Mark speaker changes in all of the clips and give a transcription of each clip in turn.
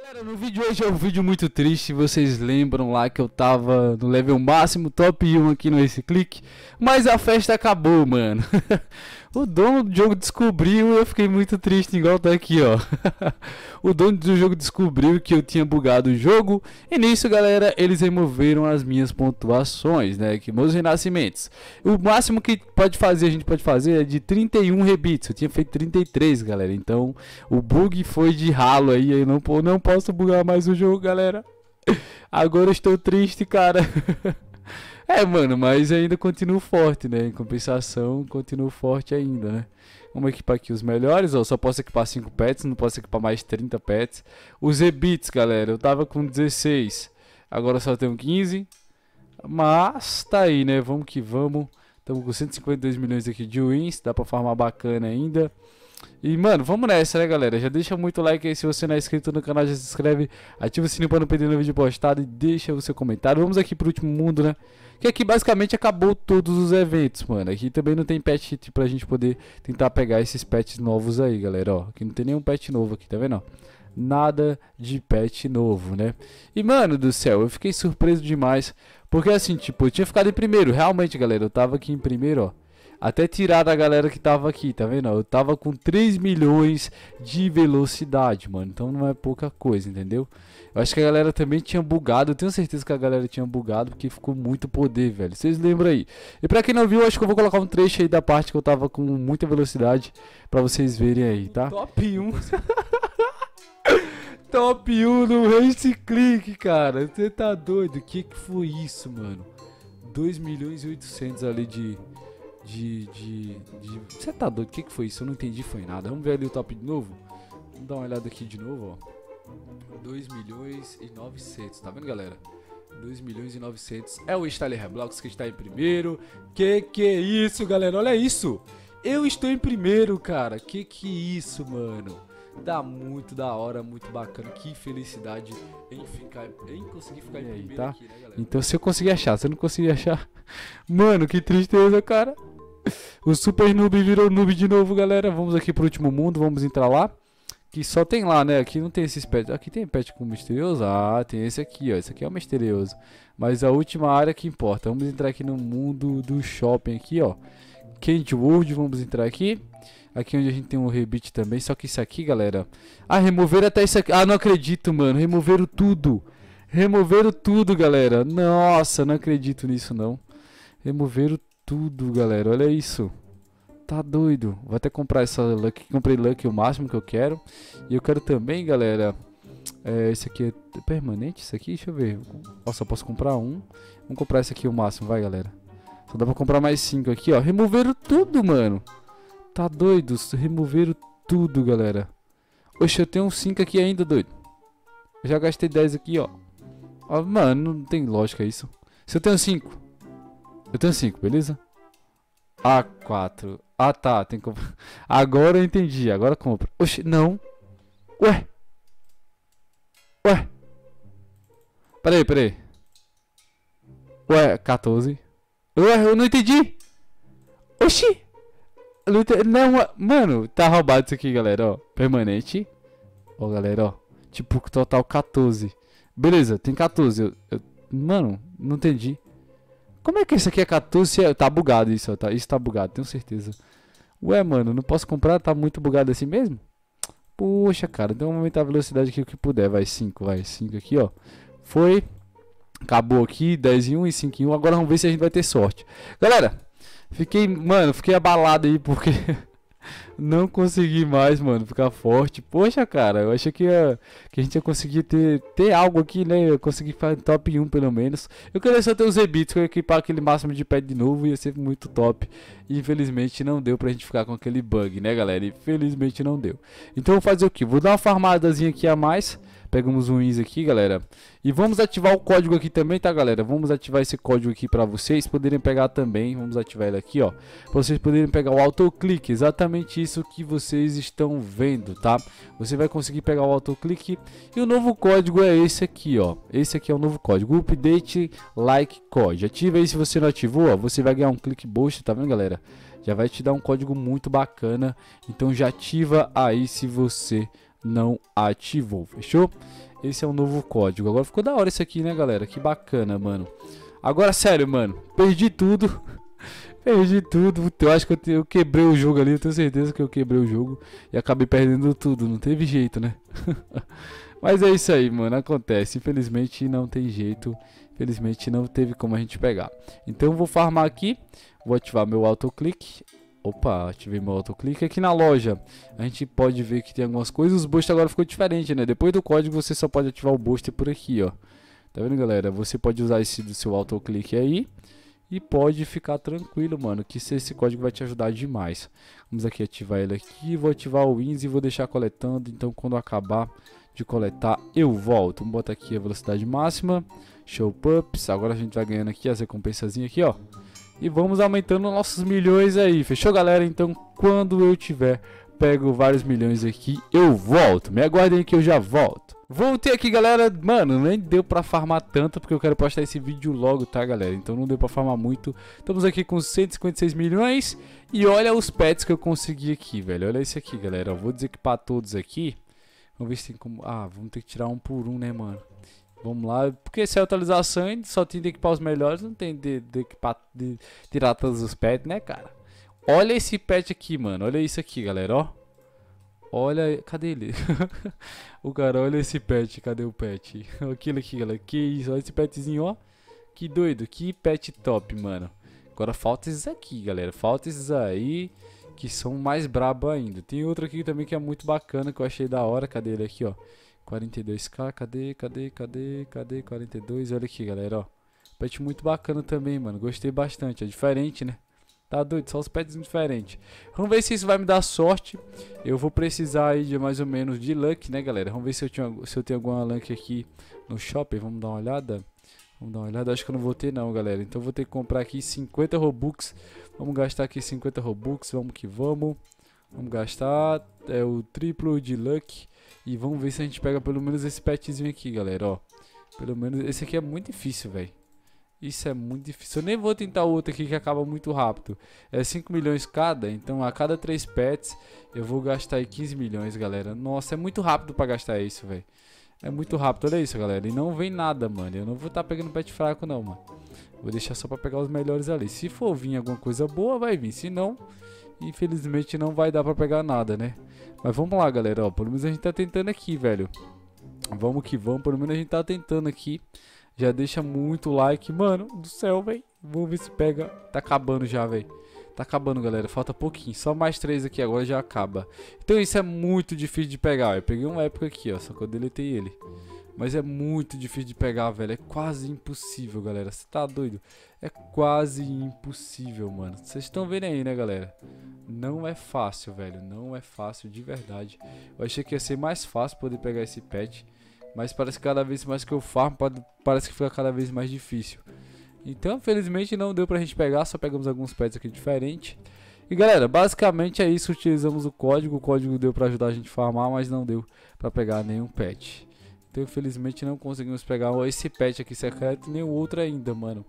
Speaker 1: Galera, no vídeo de hoje é um vídeo muito triste. Vocês lembram lá que eu tava no level máximo, top 1 aqui no Ace Click, mas a festa acabou, mano. O dono do jogo descobriu e eu fiquei muito triste, igual tá aqui, ó. O dono do jogo descobriu que eu tinha bugado o jogo e nisso, galera, eles removeram as minhas pontuações, né, que meus renascimentos. O máximo que a gente pode fazer é de 31 rebits. Eu tinha feito 33, galera. Então, o bug foi de ralo aí, eu não posso bugar mais o jogo, galera. Agora eu estou triste, cara. É, mano, mas ainda continuo forte, né? Em compensação, continuo forte ainda, né? Vamos equipar aqui os melhores, ó. Só posso equipar 5 pets, não posso equipar mais 30 pets. Os rebits, galera, eu tava com 16. Agora só tenho 15. Mas tá aí, né? Vamos que vamos. Estamos com 152 milhões aqui de wins. Dá pra farmar bacana ainda. E, mano, vamos nessa, né, galera? Já deixa muito like aí se você não é inscrito no canal, já se inscreve, ativa o sininho para não perder nenhum vídeo postado e deixa o seu comentário. Vamos aqui pro último mundo, né? Que aqui basicamente acabou todos os eventos, mano. Aqui também não tem pet pra gente poder tentar pegar esses pets novos aí, galera, ó. Aqui não tem nenhum pet novo aqui, tá vendo, ó? Nada de pet novo, né? E, mano do céu, eu fiquei surpreso demais. Porque assim, tipo, eu tinha ficado em primeiro. Realmente, galera, eu tava aqui em primeiro, ó. Até tirar da galera que tava aqui, tá vendo? Eu tava com 3 milhões de velocidade, mano. Então não é pouca coisa, entendeu? Eu acho que a galera também tinha bugado. Eu tenho certeza que a galera tinha bugado porque ficou muito poder, velho. Vocês lembram aí? E pra quem não viu, acho que eu vou colocar um trecho aí da parte que eu tava com muita velocidade pra vocês verem aí, tá? Top 1. Top 1 no Race Click, cara. Você tá doido? O que foi isso, mano? 2 milhões e 800 ali de... Você tá doido? O que foi isso? Eu não entendi, foi nada. Vamos ver ali o top de novo. Vamos dar uma olhada aqui de novo, ó. 2 milhões e 900, tá vendo, galera? 2 milhões e 900. É o Styler Roblox que está em primeiro. Que é isso, galera? Olha isso. Eu estou em primeiro, cara. Que é isso, mano? Dá muito da hora, muito bacana. Que felicidade em conseguir ficar em primeiro tá? Aqui, né, galera? Então se eu conseguir achar, se eu não conseguir achar... Mano, que tristeza, cara. O super noob virou noob de novo, galera. Vamos aqui pro último mundo, vamos entrar lá. Que só tem lá, né? Aqui não tem esses pets. Aqui tem pet com misterioso? Ah, tem esse aqui, ó. Esse aqui é o misterioso. Mas a última área que importa. Vamos entrar aqui no mundo do shopping aqui, ó. Candy World, vamos entrar aqui. Aqui onde a gente tem um rebite também. Só que isso aqui, galera... Ah, removeram até isso aqui. Ah, não acredito, mano. Removeram tudo. Removeram tudo, galera. Nossa, não acredito nisso, não. Removeram tudo, galera. Olha isso. Tá doido. Vou até comprar essa Lucky. Comprei Lucky o máximo que eu quero. E eu quero também, galera... esse aqui é permanente? Isso aqui? Deixa eu ver. Nossa, eu posso comprar um. Vamos comprar esse aqui o máximo, vai, galera. Só dá pra comprar mais 5 aqui, ó. Removeram tudo, mano. Tá doido. Removeram tudo, galera. Oxe, eu tenho uns 5 aqui ainda, doido. Eu já gastei 10 aqui, ó. Ah, mano, não tem lógica isso. Se eu tenho 5. Eu tenho 5, beleza? Ah, 4. Ah, tá. Tem que comprar. Agora eu entendi. Agora compra. Oxe, não. Ué. Ué. Peraí. Ué, 14. Ué, eu não entendi. Oxi. Não, mano, tá roubado isso aqui, galera, ó. Permanente. Ó, galera, ó. Tipo, total 14. Beleza, tem 14. Mano, não entendi. Como é que isso aqui é 14? Tá bugado isso, ó. Isso tá bugado, tenho certeza. Ué, mano, não posso comprar? Tá muito bugado assim mesmo? Poxa, cara, então vamos aumentar a velocidade aqui o que puder. Vai 5, vai 5 aqui, ó. Foi. Acabou aqui, 10 em 1 e 5 em 1. Agora vamos ver se a gente vai ter sorte. Galera, fiquei abalado aí porque não consegui mais, mano, ficar forte. Poxa, cara, eu achei que a gente ia conseguir ter algo aqui, né? Eu consegui ficar top 1 pelo menos. Eu queria só ter os rebits, que eu ia equipar aquele máximo de pet de novo, ia ser muito top. E infelizmente não deu pra gente ficar com aquele bug, né, galera? Infelizmente não deu. Então eu vou fazer o que? Vou dar uma farmadazinha aqui a mais. Pegamos um wins aqui, galera. E vamos ativar o código aqui também, tá, galera? Vamos ativar esse código aqui pra vocês poderem pegar também. Vamos ativar ele aqui, ó. Pra vocês poderem pegar o autoclique. Exatamente isso que vocês estão vendo, tá? Você vai conseguir pegar o autoclique. E o novo código é esse aqui, ó. Esse aqui é o novo código. Update Like Code. Ativa aí se você não ativou, ó. Você vai ganhar um click boost, tá vendo, galera? Já vai te dar um código muito bacana. Então já ativa aí se você não ativou, fechou? Esse é o novo código. Agora ficou da hora isso aqui, né, galera? Que bacana, mano. Agora, sério, mano, perdi tudo. Perdi tudo. Eu acho que eu quebrei o jogo ali. Eu tenho certeza que eu quebrei o jogo e acabei perdendo tudo. Não teve jeito, né? Mas é isso aí, mano. Acontece. Infelizmente não tem jeito. Infelizmente não teve como a gente pegar. Então eu vou farmar aqui. Vou ativar meu autoclick. Opa, ativei meu autoclick. Aqui na loja a gente pode ver que tem algumas coisas. O boost agora ficou diferente, né? Depois do código você só pode ativar o boost por aqui, ó. Tá vendo, galera? Você pode usar esse do seu autoclick aí. E pode ficar tranquilo, mano, que esse código vai te ajudar demais. Vamos aqui ativar ele aqui. Vou ativar o wins e vou deixar coletando. Então quando acabar de coletar eu volto. Vamos botar aqui a velocidade máxima. Show pups. Agora a gente vai ganhando aqui as recompensazinhas aqui, ó. E vamos aumentando nossos milhões aí. Fechou, galera? Então quando eu tiver pego vários milhões aqui, eu volto. Me aguardem que eu já volto. Voltei aqui, galera. Mano, nem deu pra farmar tanto, porque eu quero postar esse vídeo logo, tá, galera? Então não deu pra farmar muito. Estamos aqui com 156 milhões. E olha os pets que eu consegui aqui, velho. Olha esse aqui, galera. Eu vou desequipar todos aqui. Vamos ver se tem como... Ah, vamos ter que tirar um por um, né, mano? Vamos lá. Porque se é atualização, só tem de equipar os melhores. Não tem de tirar todos os pets, né, cara? Olha esse pet aqui, mano. Olha isso aqui, galera, ó. Olha, cadê ele? O cara, olha esse pet, cadê o pet? Aquilo aqui, galera, que isso, olha esse petzinho, ó. Que doido, que pet top, mano. Agora falta esses aqui, galera, falta esses aí, que são mais brabo ainda. Tem outro aqui também que é muito bacana, que eu achei da hora, cadê ele aqui, ó. 42k, cadê 42, olha aqui, galera, ó. Pet muito bacana também, mano, gostei bastante, é diferente, né? Tá doido, só os pets diferentes. Vamos ver se isso vai me dar sorte. Eu vou precisar aí de mais ou menos de luck, né, galera? Vamos ver se eu tenho alguma luck aqui no shopping. Vamos dar uma olhada. Vamos dar uma olhada. Acho que eu não vou ter não, galera. Então eu vou ter que comprar aqui 50 Robux. Vamos gastar aqui 50 Robux. Vamos que vamos. Vamos gastar o triplo de luck. E vamos ver se a gente pega pelo menos esse petzinho aqui, galera, ó. Pelo menos esse aqui é muito difícil, velho. Isso é muito difícil. Eu nem vou tentar outro aqui que acaba muito rápido. É 5 milhões cada. Então a cada 3 pets eu vou gastar aí 15 milhões, galera. Nossa, é muito rápido pra gastar isso, velho. É muito rápido, olha isso, galera. E não vem nada, mano. Eu não vou estar pegando pet fraco não, mano. Vou deixar só pra pegar os melhores ali. Se for vir alguma coisa boa, vai vir. Se não, infelizmente não vai dar pra pegar nada, né? Mas vamos lá, galera, ó. Pelo menos a gente tá tentando aqui, velho. Vamos que vamos. Pelo menos a gente tá tentando aqui. Já deixa muito like, mano, do céu, velho. Vamos ver se pega. Tá acabando já, velho. Tá acabando, galera. Falta pouquinho. Só mais 3 aqui agora já acaba. Então isso é muito difícil de pegar. Eu peguei uma época aqui, ó. Só que eu deletei ele. Mas é muito difícil de pegar, velho. É quase impossível, galera. Você tá doido? É quase impossível, mano. Vocês estão vendo aí, né, galera? Não é fácil, velho. Não é fácil de verdade. Eu achei que ia ser mais fácil poder pegar esse pet. Mas parece que cada vez mais que eu farmo, parece que fica cada vez mais difícil. Então, infelizmente, não deu pra gente pegar. Só pegamos alguns pets aqui diferentes. E, galera, basicamente é isso. Utilizamos o código. O código deu pra ajudar a gente a farmar, mas não deu pra pegar nenhum pet. Então, infelizmente, não conseguimos pegar esse pet aqui secreto, nem o outro ainda, mano.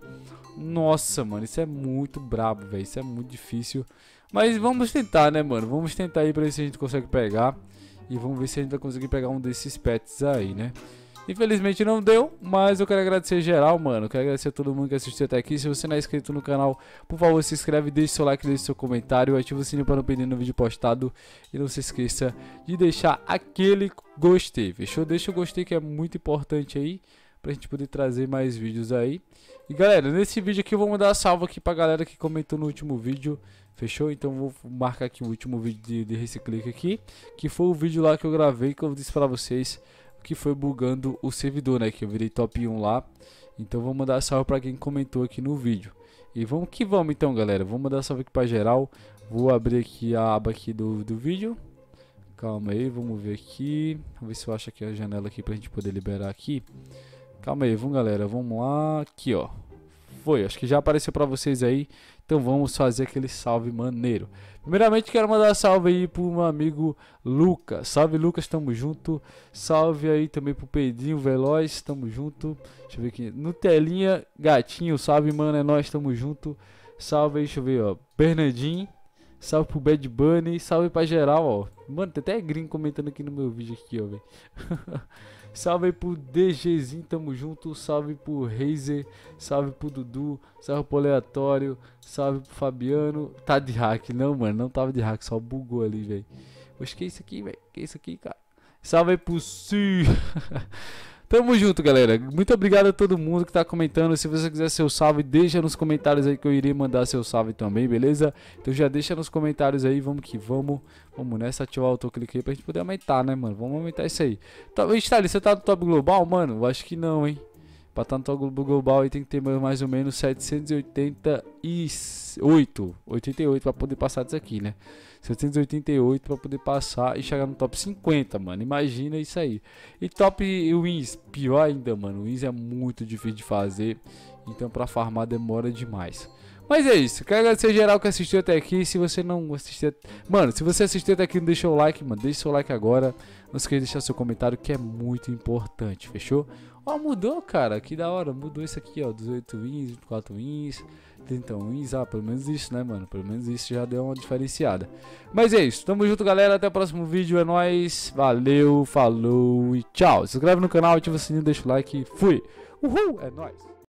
Speaker 1: Nossa, mano, isso é muito brabo, velho. Isso é muito difícil. Mas vamos tentar, né, mano? Vamos tentar aí pra ver se a gente consegue pegar. E vamos ver se a gente vai conseguir pegar um desses pets aí, né? Infelizmente não deu, mas eu quero agradecer geral, mano. Eu quero agradecer a todo mundo que assistiu até aqui. Se você não é inscrito no canal, por favor, se inscreve, deixe seu like, deixe seu comentário, ativa o sininho para não perder nenhum vídeo postado. E não se esqueça de deixar aquele gostei, fechou? Deixa o gostei que é muito importante aí, pra gente poder trazer mais vídeos aí. E galera, nesse vídeo aqui eu vou mandar salve aqui pra galera que comentou no último vídeo. Fechou? Então vou marcar aqui o último vídeo de Reciclique aqui, que foi o vídeo lá que eu gravei, que eu disse pra vocês que foi bugando o servidor, né? Que eu virei top 1 lá. Então vou mandar salve pra quem comentou aqui no vídeo. E vamos que vamos então, galera. Vou mandar salve aqui pra geral. Vou abrir aqui a aba aqui do vídeo. Calma aí, vamos ver aqui. Vamos ver se eu acho aqui a janela aqui pra gente poder liberar aqui. Calma aí, vamos galera, vamos lá. Aqui ó, foi, acho que já apareceu pra vocês aí. Então vamos fazer aquele salve maneiro. Primeiramente quero mandar salve aí pro meu amigo Lucas. Salve Lucas, tamo junto. Salve aí também pro Pedrinho Veloz, tamo junto. Deixa eu ver aqui, Nutelinha Gatinho, salve mano, é nóis, tamo junto. Salve aí, deixa eu ver ó, Bernardinho. Salve pro Bad Bunny. Salve pra geral, ó. Mano, tem até gringo comentando aqui no meu vídeo aqui, ó, velho. Salve aí pro DGzinho, tamo junto. Salve pro Razer. Salve pro Dudu. Salve pro Aleatório. Salve pro Fabiano. Tá de hack, não, mano. Não tava de hack, só bugou ali, velho. Poxa, que é isso aqui, velho? Que é isso aqui, cara? Salve aí pro Si. Tamo junto, galera. Muito obrigado a todo mundo que tá comentando. Se você quiser seu salve, deixa nos comentários aí que eu irei mandar seu salve também, beleza? Então já deixa nos comentários aí, vamos que vamos. Vamos nessa, ativar o autoclique aí pra gente poder aumentar, né, mano? Vamos aumentar isso aí. Style, você tá no top global, mano? Eu acho que não, hein? Pra estar no top global aí tem que ter mais ou menos 788 pra poder passar disso aqui, né? 788 pra poder passar e chegar no top 50, mano. Imagina isso aí. E top wins, pior ainda, mano. Wins é muito difícil de fazer. Então pra farmar demora demais. Mas é isso. Quero agradecer geral que assistiu até aqui. Se você não assistiu... Mano, se você assistiu até aqui, não deixou o like, mano. Deixa seu like agora. Não esqueça de deixar seu comentário, que é muito importante. Fechou? Ó, mudou, cara. Que da hora. Mudou isso aqui, ó. 18 wins, 24 wins, 30 wins. Ah, pelo menos isso, né, mano? Pelo menos isso já deu uma diferenciada. Mas é isso. Tamo junto, galera. Até o próximo vídeo. É nóis. Valeu, falou e tchau. Se inscreve no canal, ativa o sininho, deixa o like. Fui. Uhul. É nóis.